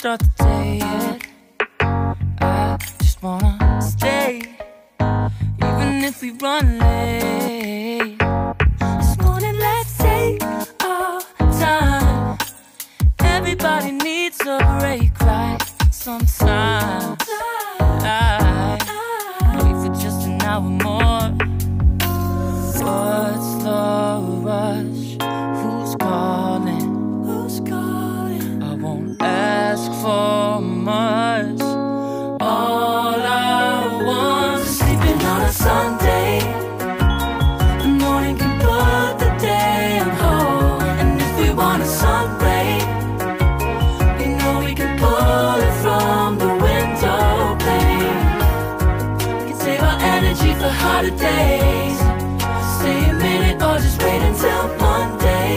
start the day yet. I just wanna stay, even if we run late. This morning, let's take our time. Everybody needs a break, right? Sometimes I wait for just an hour more. What's the rush? Who's calling? Who's calling? I won't ask for much. All I want is sleeping on a Sunday. The morning can put the day on hold. And if we want a sun ray, we know we can pull it from the window pane. We can save our energy for harder days. Stay a minute or just wait until Monday.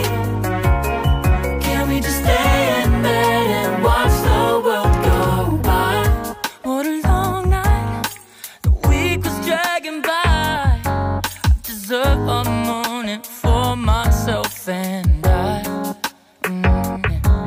Can we just stay in bed and watch the world go by? What a long night, the week was dragging by. I deserve a morning for myself and I. I'm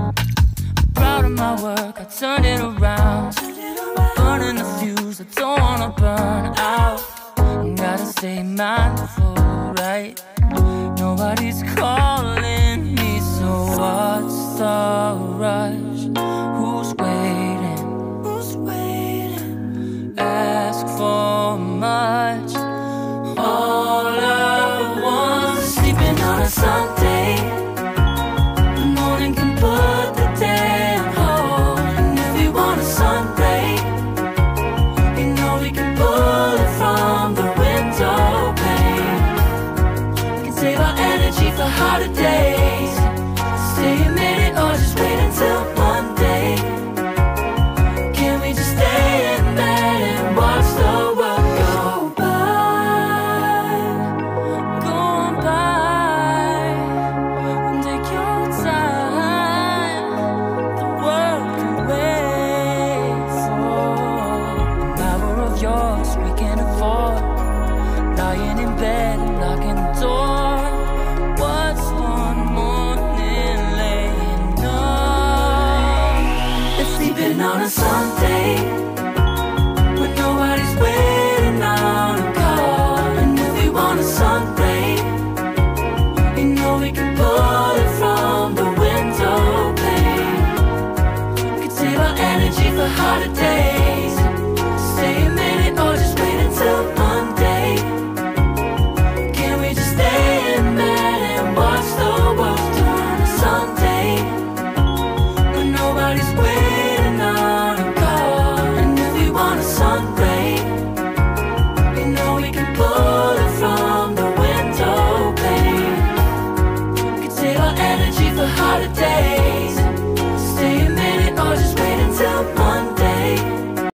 proud of my work, I turned it around. I'm burning the fuse, I don't wanna burn out. Gotta stay mindful, right? Nobody's calling me, so what's the rush? Who's waiting? Who's waiting? Ask for much. All I want is sleeping on a Sunday. The morning can put the day on hold. And if we want a sun ray, we know we can pull it from the window pane. We can save our energy for harder days. Stay a minute or just wait until Monday. Can we just stay in bed and watch the world go by? Go on by and take your time. The world can wait for an hour of yours we can afford. Lying in bed and locking the door. What's one morning laying up? It's sleeping on a Sunday when nobody's waiting on a call. And if we want a Sunday,